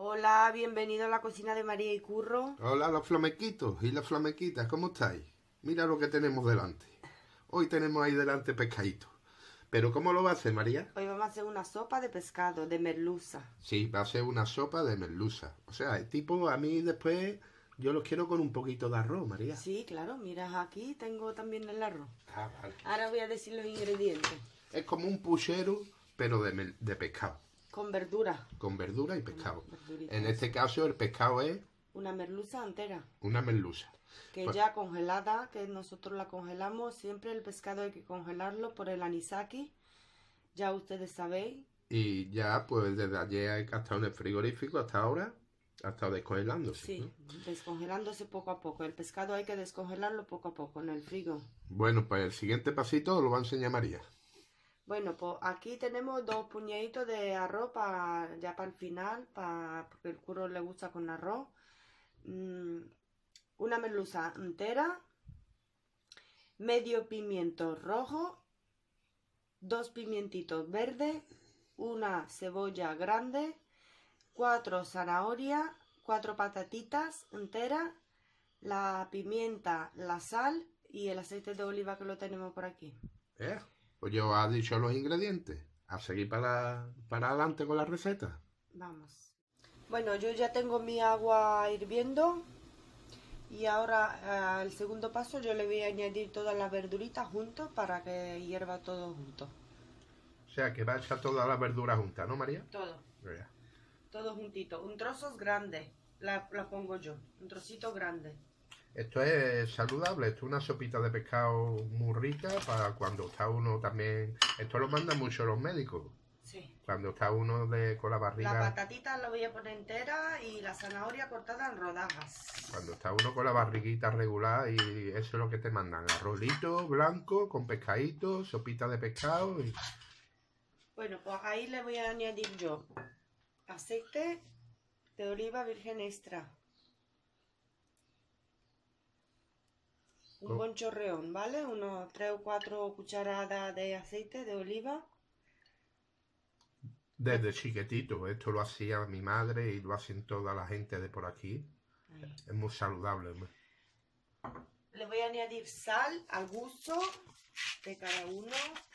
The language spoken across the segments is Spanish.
Hola, bienvenido a la cocina de María y Curro. Hola, los flamequitos y las flamequitas, ¿cómo estáis? Mira lo que tenemos delante. Hoy tenemos ahí delante pescadito. ¿Pero cómo lo va a hacer, María? Hoy vamos a hacer una sopa de pescado, de merluza. Sí, va a ser una sopa de merluza. O sea, el tipo, a mí después, yo los quiero con un poquito de arroz, María. Sí, claro, mira, aquí tengo también el arroz. Ah, vale. Ahora voy a decir los ingredientes. Es como un puchero, pero de pescado. Con verdura. Con verdura y pescado. Verdurita, En este caso, el pescado es una merluza entera. una merluza. Que Pues- ya congelada, que nosotros la congelamos. Siempre el pescado hay que congelarlo por el anisaki. Ya ustedes sabéis. Y ya, pues desde ayer ha estado en el frigorífico hasta ahora, ha estado descongelándose, Sí, ¿no? descongelándose poco a poco. El pescado hay que descongelarlo poco a poco en el frigo. Bueno, pues el siguiente pasito lo va a enseñar María. Bueno, pues aquí tenemos 2 puñaditos de arroz ya para el final, porque el curro le gusta con arroz. Una merluza entera, medio pimiento rojo, 2 pimientitos verdes, una cebolla grande, 4 zanahorias, 4 patatitas enteras, la pimienta, la sal y el aceite de oliva que lo tenemos por aquí. Pues yo ha dicho los ingredientes. A seguir para adelante con la receta. Vamos. Bueno, yo ya tengo mi agua hirviendo y ahora el segundo paso yo le voy a añadir todas las verduritas juntos para que hierva todo junto. O sea, que va a echar toda la verdura junta, ¿no, María? Todo, Ya. todo juntito. Un trozo grande, la pongo yo, un trocito grande. Esto es saludable, esto es una sopita de pescado muy rica para cuando está uno también... Esto lo mandan mucho los médicos. Sí. Cuando está uno con la La barriga... patatita la voy a poner entera y la zanahoria cortada en rodajas. Cuando está uno con la barriguita regular y eso es lo que te mandan. Arrolito blanco con pescadito, sopita de pescado y... Bueno, pues ahí le voy a añadir yo aceite de oliva virgen extra. Un buen chorreón, ¿vale? Unos 3 o 4 cucharadas de aceite de oliva. Desde chiquitito, esto lo hacía mi madre y lo hacen toda la gente de por aquí. Ahí. Es muy saludable. Le voy a añadir sal al gusto de cada uno.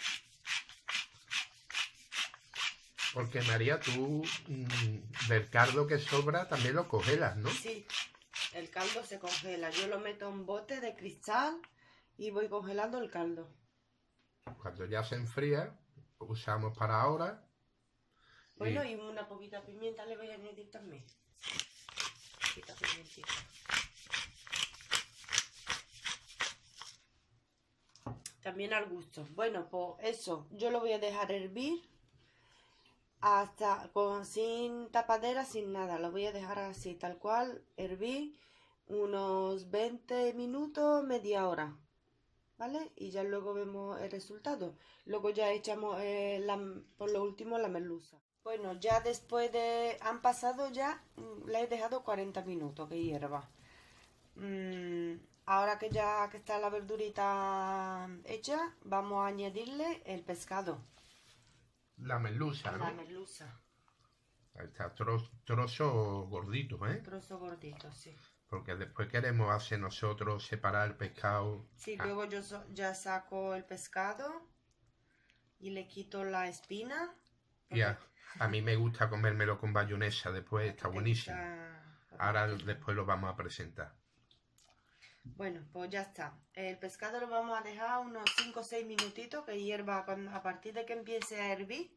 Porque María, tú del caldo que sobra también lo congelas, ¿no? Sí, el caldo se congela. Yo lo meto en bote de cristal y voy congelando el caldo. Cuando ya se enfría, usamos para ahora. Bueno, y una poquita pimienta le voy a añadir también. Poquita pimentita. También al gusto. Bueno, pues eso, yo lo voy a dejar hervir hasta sin tapadera, sin nada. Lo voy a dejar así, tal cual, hervir unos 20 minutos, media hora. ¿Vale? Y ya luego vemos el resultado. Luego ya echamos por lo último la merluza. Bueno, ya después han pasado ya, la he dejado 40 minutos que hierva. Ahora que ya que está la verdurita hecha, vamos a añadirle el pescado. La merluza, ¿no? La merluza. Ahí está, trozo gordito, ¿eh? Trozo gordito, sí. Porque después queremos hacer nosotros separar el pescado. Sí, luego yo ya saco el pescado y le quito la espina. Ya, a mí me gusta comérmelo con bayonesa después, está buenísimo. Ahora después lo vamos a presentar. Bueno, pues ya está. El pescado lo vamos a dejar unos 5 o 6 minutitos que hierva a partir de que empiece a hervir.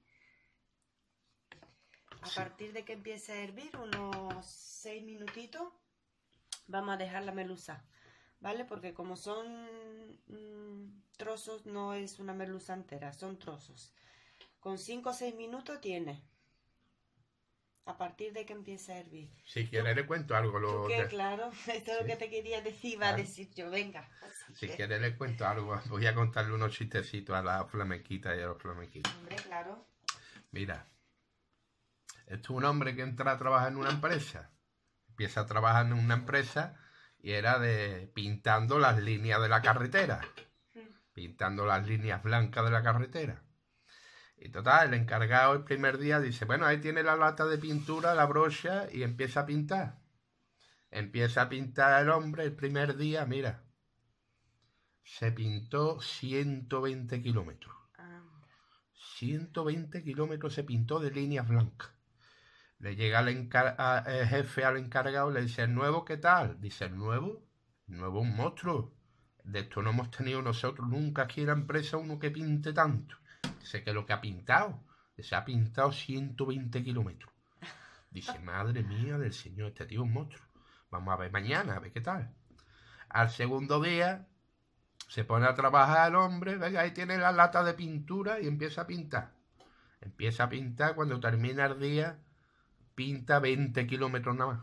A partir de que empiece a hervir, unos 6 minutitos, vamos a dejar la merluza, ¿vale? Porque como son trozos, no es una merluza entera, son trozos. Con 5 o 6 minutos tiene. A partir de que empiece a hervir. Si quieres le cuento algo. Claro, esto es lo que te quería decir, va a decir yo, venga. Si quieres le cuento algo. Voy a contarle unos chistecitos a la flamequita y a los flamequitos. Hombre, claro. Mira, esto es un hombre que entra a trabajar en una empresa. Empieza a trabajar en una empresa y era pintando las líneas de la carretera. Pintando las líneas blancas de la carretera. Y total, el encargado el primer día dice, bueno, ahí tiene la lata de pintura, la brocha, y empieza a pintar. Empieza a pintar el hombre el primer día, mira. Se pintó 120 kilómetros. 120 kilómetros se pintó de líneas blancas. Le llega el jefe al encargado y le dice, ¿el nuevo qué tal? Dice, ¿el nuevo? El nuevo es un monstruo. De esto no hemos tenido nosotros nunca aquí en la empresa uno que pinte tanto. Dice que lo que ha pintado, se ha pintado 120 kilómetros. Dice, madre mía del señor, este tío es un monstruo. Vamos a ver mañana, a ver qué tal. Al segundo día se pone a trabajar el hombre, venga, ahí tiene la lata de pintura y empieza a pintar. Empieza a pintar, cuando termina el día, pinta 20 kilómetros nada más.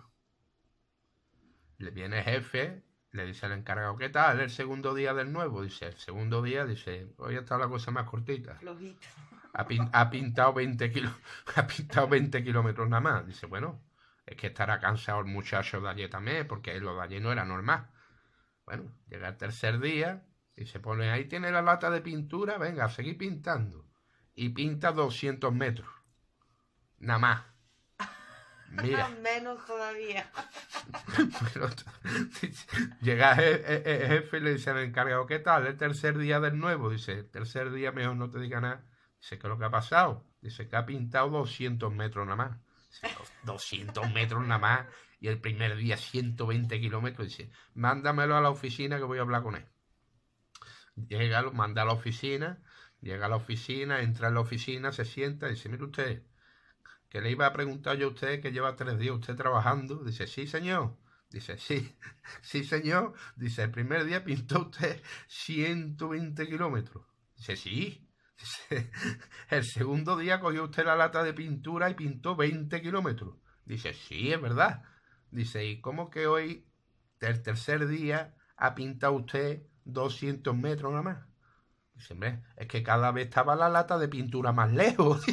Le viene el jefe, le dice al encargado, ¿qué tal el segundo día del nuevo? Dice, el segundo día, dice, hoy está la cosa más cortita. Flojito. Ha pintado 20 kilómetros nada más. Dice, bueno, es que estará cansado el muchacho de ayer también, porque lo de ayer no era normal. Bueno, llega el tercer día y se pone, ahí tiene la lata de pintura, venga, a seguir pintando. Y pinta 200 metros. Nada más. Mira. Menos todavía. Pero, llega el jefe y le dice al encargado, ¿qué tal? El tercer día del nuevo. Dice, el tercer día mejor no te diga nada. Dice, ¿qué es lo que ha pasado? Dice, que ha pintado 200 metros nada más. Dice, 200 metros nada más. Y el primer día 120 kilómetros. Dice, mándamelo a la oficina que voy a hablar con él. Llega, lo manda a la oficina. Llega a la oficina, entra en la oficina, se sienta y dice, mire usted, que le iba a preguntar yo a usted que lleva 3 días usted trabajando. Dice, sí, señor. Dice, sí, sí, señor. Dice, el primer día pintó usted 120 kilómetros. Dice, sí. Dice, el segundo día cogió usted la lata de pintura y pintó 20 kilómetros. Dice, sí, es verdad. Dice, ¿y cómo que hoy, el tercer día, ha pintado usted 200 metros nada más? Dice, hombre, es que cada vez estaba la lata de pintura más lejos.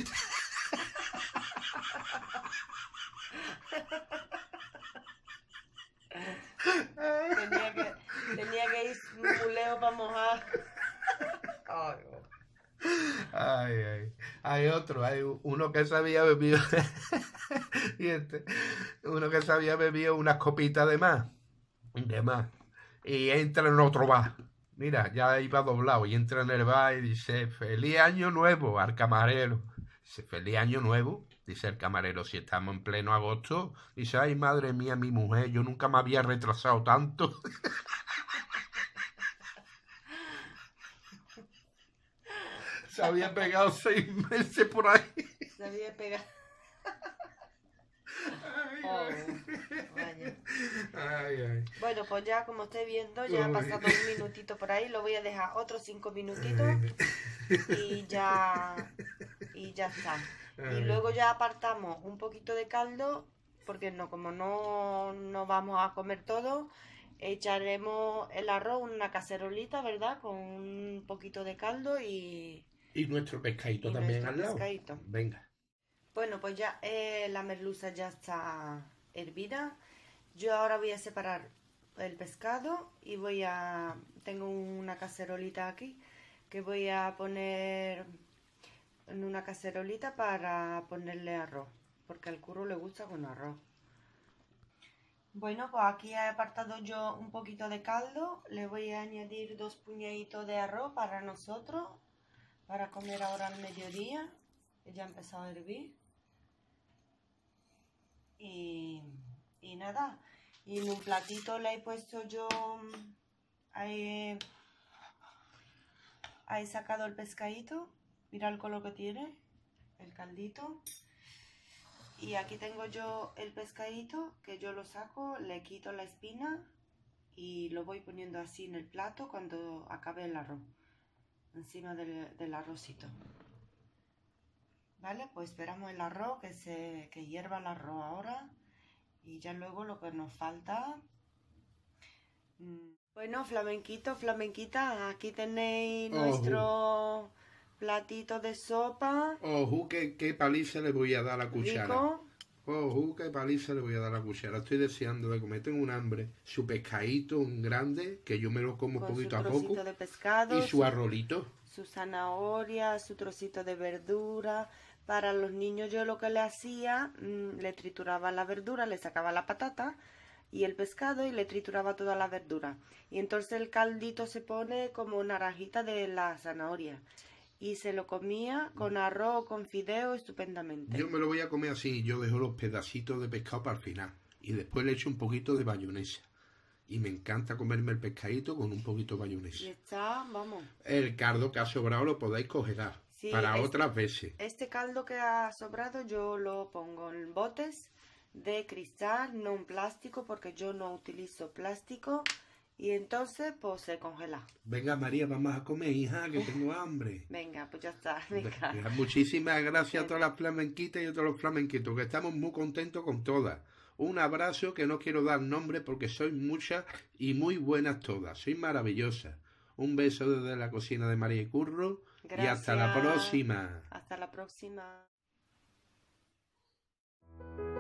Tenía que ir muy lejos para mojar. Hay otro, hay uno que se había bebido uno que se había bebido unas copitas de más, y entra en otro bar. Mira, ya iba doblado y entra en el bar y dice, feliz año nuevo al camarero. Dice, feliz año nuevo. Dice el camarero, si estamos en pleno agosto. Dice, ay, madre mía, mi mujer, yo nunca me había retrasado tanto. Se había pegado 6 meses por ahí. Se había pegado. Vaya. Bueno, pues ya como estoy viendo, ya ha pasado un minutito por ahí. Lo voy a dejar otros 5 minutitos y ya está. Y luego ya apartamos un poquito de caldo, porque como no vamos a comer todo, echaremos el arroz en una cacerolita, ¿verdad? Con un poquito de caldo y nuestro pescadito también al lado. Pescadito. Venga. Bueno, pues ya la merluza ya está hervida. Yo ahora voy a separar el pescado y tengo una cacerolita aquí que voy a poner en una cacerolita para ponerle arroz, porque al curro le gusta con arroz. Bueno, pues aquí he apartado yo un poquito de caldo. Le voy a añadir 2 puñaditos de arroz para nosotros, para comer ahora al mediodía. Ya ha empezado a hervir. Y nada. Y en un platito le he puesto yo... Ahí he sacado el pescadito. Mira el color que tiene. El caldito. Y aquí tengo yo el pescadito, que yo lo saco, le quito la espina y lo voy poniendo así en el plato cuando acabe el arroz, encima del arrocito. Vale, pues esperamos el arroz, que hierva el arroz ahora, y ya luego lo que nos falta. Bueno, flamenquita, aquí tenéis nuestro platito de sopa. Ojo, qué paliza le voy a dar a la cuchara. Rico. Ojo, qué paliza le voy a dar a la cuchara. Estoy deseando de comer, tengo un hambre. Su pescadito, un grande, que yo me lo como Con poquito su a poco. trocito de pescado. Y su arrolito. su zanahoria, su trocito de verdura. Para los niños yo lo que le hacía, le trituraba la verdura, le sacaba la patata y el pescado y le trituraba toda la verdura. Y entonces el caldito se pone como naranjita de la zanahoria. Y se lo comía con arroz o con fideo estupendamente. Yo me lo voy a comer así, yo dejo los pedacitos de pescado para el final. Y después le echo un poquito de mayonesa. Y me encanta comerme el pescadito con un poquito de mayonesa. Y está, vamos. El caldo que ha sobrado lo podéis congelar Sí, para otras veces. Este caldo que ha sobrado yo lo pongo en botes de cristal, no en plástico, porque yo no utilizo plástico. Y entonces, pues se congela. Venga, María, vamos a comer, hija, que tengo hambre. Venga, pues ya está. Venga. Muchísimas gracias a todas las flamenquitas y a todos los flamenquitos, que estamos muy contentos con todas. Un abrazo que no quiero dar nombre porque sois muchas y muy buenas todas. Sois maravillosas. Un beso desde la cocina de María y Curro. Gracias. Y hasta la próxima. Hasta la próxima.